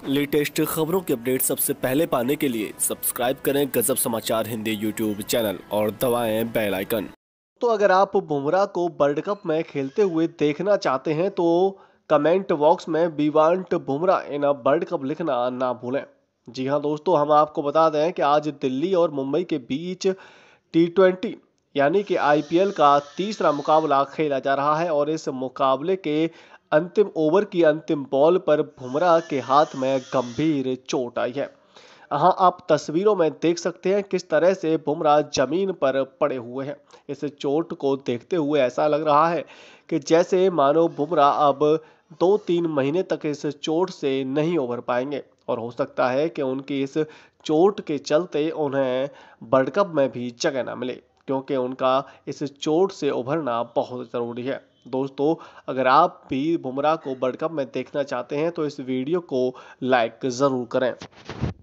Latest खबरों के update सबसे पहले पाने के लिए सब्सक्राइब करें गजब समाचार हिंदी यूट्यूब चैनल और दबाएं बेल आइकन। तो अगर आप बुमराह को वर्ल्ड कप में खेलते हुए देखना चाहते हैं तो कमेंट बॉक्स में we want Bumrah in a world cup लिखना ना भूलें। जी हाँ दोस्तों, हम आपको बता दें कि आज दिल्ली और मुंबई के बीच T20 यानी कि IPL का तीसरा मुकाबला खेला जा रहा है और इस मुकाबले के अंतिम ओवर की अंतिम बॉल पर बुमराह के हाथ में गंभीर चोट आई है। हाँ, आप तस्वीरों में देख सकते हैं किस तरह से बुमराह जमीन पर पड़े हुए हैं। इस चोट को देखते हुए ऐसा लग रहा है कि जैसे मानो बुमराह अब 2-3 महीने तक इस चोट से नहीं उभर पाएंगे और हो सकता है कि उनकी इस चोट के चलते उन्हें वर्ल्ड कप में भी जगह ना मिले, क्योंकि उनका इस चोट से उभरना बहुत ज़रूरी है। दोस्तों, अगर आप भी बुमराह को वर्ल्ड कप में देखना चाहते हैं तो इस वीडियो को लाइक ज़रूर करें।